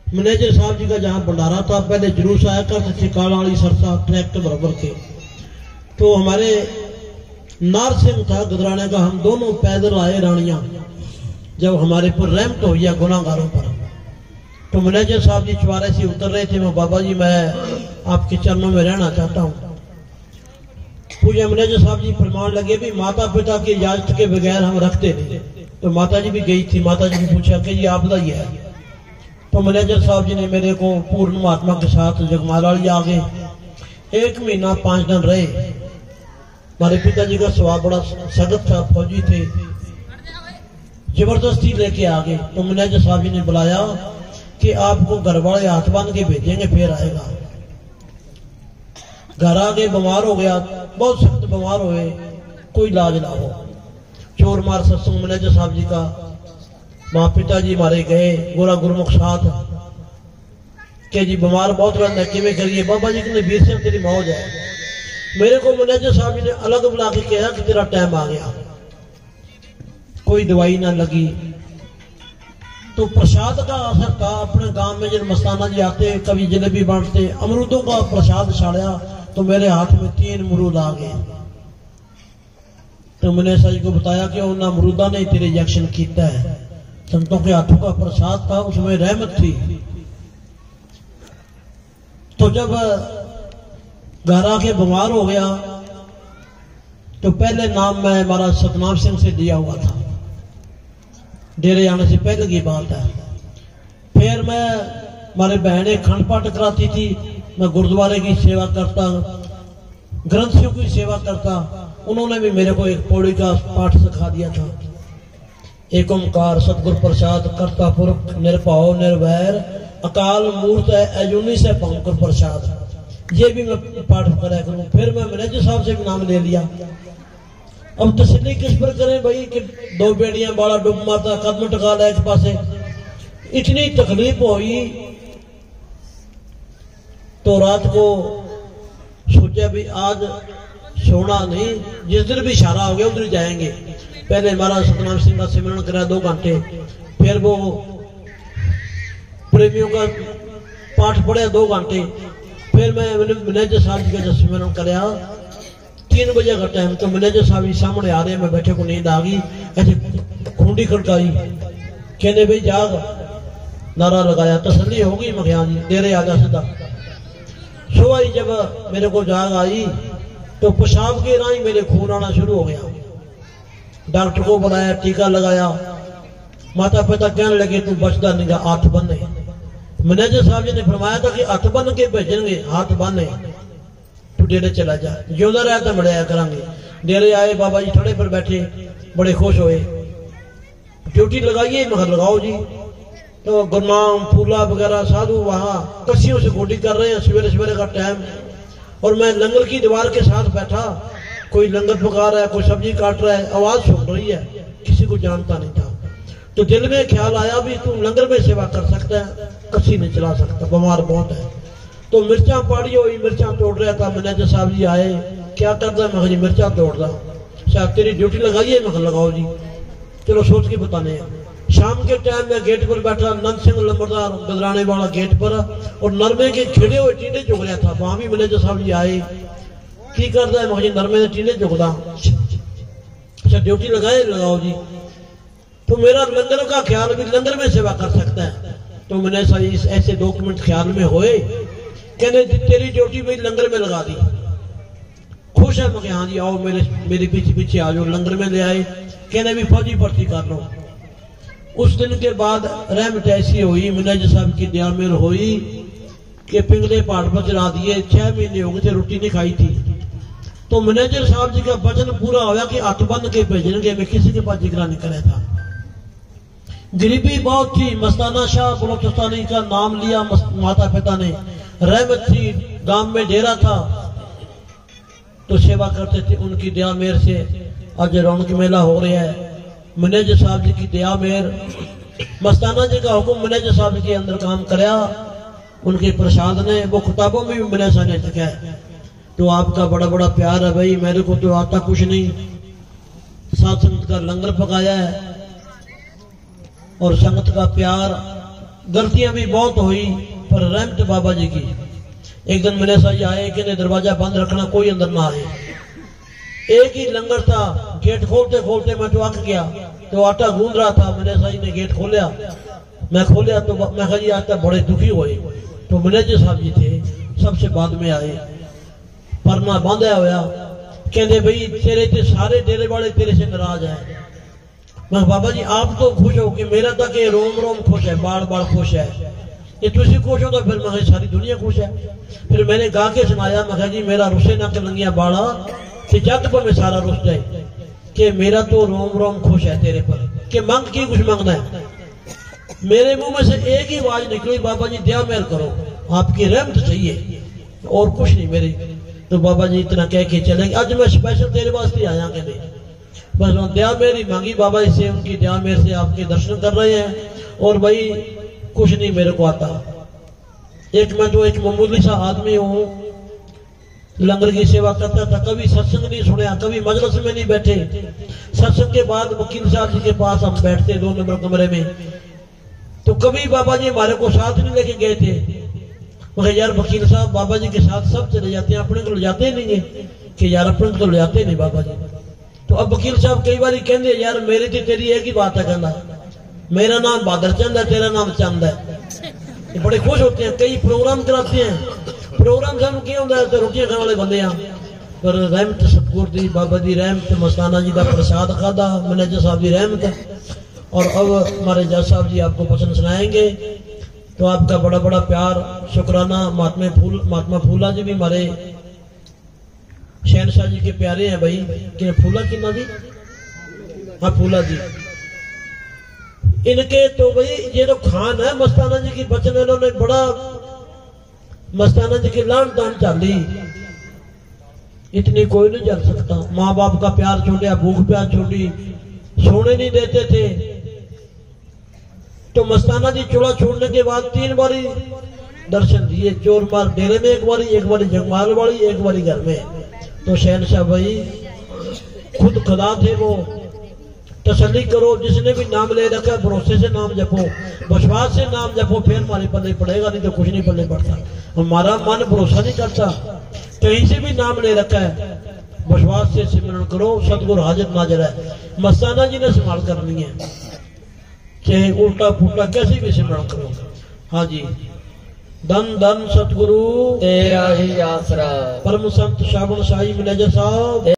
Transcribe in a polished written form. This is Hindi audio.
मैनेजर साहब जी का जहाँ भंडारा था, पहले जुलूस आया करते थे काला वाली सरसा ट्रैक्टर बराबर के। तो हमारे नार सिंह था गुजराने का, हम दोनों पैदल आए रानिया, जब हमारे पर रहमत हो गया गुनाहगारों पर। तो मैनेजर साहब जी चुवारे से उतर रहे थे, मैं बाबा जी मैं आपके चरणों में रहना चाहता हूँ। पूजा मैनेजर साहब जी फरमान लगे भी माता पिता की इजाजत के बगैर हम रखते नहीं। तो माता जी भी गई थी, माता जी ने पूछा कि ये आपका ही है। तो मैनेजर साहब जी ने मेरे को पूर्ण महात्मा के साथ जगमाला लिया आगे। 1 महीना 5 दिन रहे। हमारे पिताजी का स्वभाव बड़ा सख्त था, फौजी थे, जबरदस्ती लेके आ गए। तो मैनेजर साहब जी ने बुलाया कि आपको घर वाले हाथ बांध के भेजेंगे, फिर आएगा। घर आ गए, बीमार हो गया, बहुत सख्त बीमार हुए, कोई इलाज ना हो। चोर मार सत्संग मैनेजर साहब जी का, माँ पिताजी मारे गए, गोरा गुरमुख साथ के जी बीमार बहुत रहता है, किमें करिए बाबा जी कहते वीर सिंह तेरी मौज है। मेरे को मैनेजर साहब जी ने अलग बुला के कहा कि तेरा टाइम आ गया, कोई दवाई ना लगी। तो प्रसाद का असर था। अपने गांव में जब मस्ताना जी आते, कभी जलेबी बांटते, अमरूदों का प्रसाद छाड़ा तो मेरे हाथ में 3 अमरूद आ गए। तो मैंने सच को बताया कि उन अमरूदा ने तेरे इंजेक्शन किया है। संतों के हाथों का प्रसाद था, उसमें रहमत थी। तो जब घर आके बीमार हो गया तो पहले नाम मैं महाराज सतनाम सिंह से दिया हुआ था, डेरे आने से पहले की बात है। फिर मैं हमारे बहनें खंड पाठ कराती थी, मैं गुरुद्वारे की सेवा करता, ग्रंथियों की सेवा करता। उन्होंने भी मेरे को एक पौड़ी का पाठ सिखा दिया था। एक ओंकार सतगुर प्रसाद करता पुरख निरभाव निर्वैर अकाल मूर्त है अजूनी से पंकर प्रसाद। ये भी मैं पाठ करा करूं। फिर मैं मैनेजर साहब से भी नाम ले लिया। अब तसल्ली किस पर करें भाई कि 2 बेड़ियां बाड़ा डूब मारता, कदम टका ला एक पासे। इतनी तकलीफ हुई तो रात को सोचा भी आज सोना नहीं, जिस दिन भी इशारा हो गया उधर जाएंगे। पहले महाराज सतनाम सिंह का सिमरन करा 2 घंटे, फिर वो प्रेमियों का पाठ पढ़ा 2 घंटे, फिर मैं मैनेजर साहब जी का सिमरन कराया 3 बजे का टाइम। तो मैनेजर साहब जी सामने आ रहे, मैं बैठे को नींद आ गई, ऐसे खूंडी खड़काई, कहने भाई जाग, नारा लगाया। तसल्ली हो गई, मैं जी डेरे आ जा सीधा। सुबह जब मेरे को जाग आई तो पेशाब के राही मेरे खून आना शुरू हो गया। डॉक्टर को बुलाया, टीका लगाया। माता पिता कहने लगे तू बचता नहीं, हाथ बंधे। मैनेजर साहब जी ने फरमाया था कि हाथ बन के भेजेंगे, हाथ बंधे तू डेरे चला जा, जिंदा रहा तो मड़ाया करांगे। डेरे आए, बाबा जी थड़े पर बैठे, बड़े खुश हुए। ड्यूटी लगाइए, मगर लगाओ जी। तो गुरनाम फूला वगैरह साधु वहां कस्सियों से गोडी कर रहे हैं, सवेरे सवेरे का टाइम। और मैं लंगर की दीवार के साथ बैठा, कोई लंगर पका रहा है, कोई सब्जी काट रहा है, आवाज सुन रही है, किसी को जानता नहीं था। तो दिल में ख्याल आया भी तू लंगर में सेवा कर सकता है, कस्सी नहीं चला सकता, बीमार बहुत है। तो मिर्चा पाड़ी हुई, मिर्चा तोड़ रहा था। मैनेजर साहब जी आए, क्या करता है? मैं मिर्चा तोड़ रहा। साहब तेरी ड्यूटी लगाइए, मैं लगाओ जी, चलो सोच के बताने। शाम के टाइम में गेट पर बैठा, नंद सिंह लंबरदार गजराने वाला गेट पर, और नरमे के खिड़े हुए टीने चुग रहा था। वहां भी मैनेजर साहब जी आए, की करता है? मुझे नरमे के टीने चुगदा। अच्छा ड्यूटी लगाए, लगाओ जी। तो मेरा लंगर का ख्याल भी लंगर में सेवा कर सकता है। तो मैंने ऐसे 2 मिनट ख्याल में होए, कहने तेरी ड्यूटी भी लंगर में लगा दी। खुश है? मैं हाँ जी आओ, मेरे पीछे पीछे आ जाओ। लंगर में ले आए, कहने भी फौजी भर्ती कर लो। उस दिन के बाद रहमत ऐसी हुई, मैनेजर साहब की दया मेर हुई कि पिंगले पहाड़ पर चढ़ा दिए। 6 महीने हो गए थे, रोटी नहीं खाई थी। तो मैनेजर साहब जी का वचन पूरा होया कि हाथ बंद के भेजेंगे। मैं किसी के पास जिक्र नहीं करे था। गरीबी बहुत थी। मस्ताना शाह बलोचिस्तानी का नाम लिया माता पिता ने। रहमत थी, गांव में डेरा था तो सेवा करते थे। उनकी दया मेर से आज रौनक मेला हो रहा है। मैनेजर साहब जी की दया मेर, मस्ताना जी का हुक्म मैनेजर साहब जी के अंदर काम कराया। उनके प्रसाद ने, वो किताबों में भी मैंने सामने लिखा है। तो आपका बड़ा बड़ा प्यार है भाई, मेरे को तो आता कुछ नहीं। साथ संगत का लंगर पकाया है और संगत का प्यार गलतियां भी बहुत हुई, पर रहमत बाबा जी की। एक दिन मैंने साहब आए कि दरवाजा बंद रखना, कोई अंदर ना आए। एक ही लंगर था, गेट खोलते खोलते मैं तो अक गया, तो आटा गूंद रहा था। मैंने साहब ने गेट खोलिया, मैं खोलिया तो मैं कहा जी आज तक बड़े दुखी हुए। तो मैनेजर साहब जी थे, सबसे बाद में आए, परना बांधा होया, कहते भाई तेरे ते सारे डेरे वाले तेरे से नाराज है। मैं बाबा जी आप तो खुश हो कि मेरा तक ये रोम रोम खुश है, बाल बाल खुश है, ये तुम खुश हो तो फिर मैं सारी दुनिया खुश है। फिर मैंने गा के सुनाया, मैं जी मेरा रुसे ना के लंगिया बाड़ा कि जग पर मैं सारा रुस जाए, कि मेरा तो रोम रोम खुश है तेरे पर, कि मांग की कुछ मांगना है। मेरे मुंह में से एक ही आवाज निकली, बाबा जी दया मेहर करो, आपकी रहमत चाहिए और कुछ नहीं मेरी। तो बाबा जी इतना कह के चले, आज मैं स्पेशल तेरे वास्ते आया कि नहीं, बस दया मेरी मांगी बाबा जी से, उनकी दया मेरे से आपके दर्शन कर रहे हैं। और भाई कुछ नहीं मेरे को आता, एक मैं तो एक मामूली सा आदमी हूँ, लंगर की सेवा करता था, कभी सत्संग नहीं सुना, कभी मजलिस में नहीं बैठे। सत्संग के बाद वकील साहब जी के पास हम बैठते 2 नंबर कमरे में, तो कभी बाबा जी हमारे को साथ नहीं लेके गए थे। मगर यार वकील साहब बाबा जी के साथ सब चले जाते हैं, अपने को ले जाते नहीं है, कि यार अपने को ले जाते नहीं बाबा जी। तो अब वकील साहब कई बार कहते यार मेरी तो तेरी एक ही बात है, कहना मेरा नाम बहादुर चंद है, तेरा नाम चंद है। ये बड़े खुश होते हैं, कई प्रोग्राम कराते हैं, प्रोग्राम सब क्या होता है, रोटियां खाने वाले बंदे हैं। पर रहमत सतगुर दी, बाबा दी रहमत, मस्ताना जी का प्रसाद खादा, मैनेजर साहब की रहमत है। और अब हमारे जज साहब जी आपको पसंद सुनाएंगे, तो आपका बड़ा बड़ा प्यार शुक्राना। महात्मा फूला जी भी हमारे शहनशाह जी के प्यारे हैं भाई, कि फूला की ना जी, हाँ फूला जी, इनके तो भाई ये तो खान है मस्ताना जी की बचन, इन्होंने बड़ा मस्ताना जी की लान तान चाली, इतनी कोई नहीं चल सकता। माँ बाप का प्यार छोड़िया, भूख प्यार छोड़ी, सोने नहीं देते थे। तो मस्ताना जी चूल्हा छोड़ने के बाद 3 बारी दर्शन दिए, चोर मार डेरे में एक बारी जगमाल वाली, एक बारी घर में। तो शहनशाह भाई खुद खुदा थे वो, तसल्ली करो, जिसने भी नाम ले रखा है भरोसे से नाम जपो, विश्वास से नाम जपो, फिर हमारे पल्ले पड़ेगा, नहीं तो कुछ नहीं पल्ले पड़ता। हमारा मन भरोसा नहीं करता, कहीं से भी नाम ले रखा है, विश्वास से सिमरन करो, सतगुरु हाजिर नाजिर है। मस्ताना जी ने संभाल करनी है, चाहे उल्टा फूटा कैसे भी सिमरन करो। हाँ जी, धन धन सतगुरु तेरा ही आसरा, परम संत श्रावण शाही मैनेजर साहब।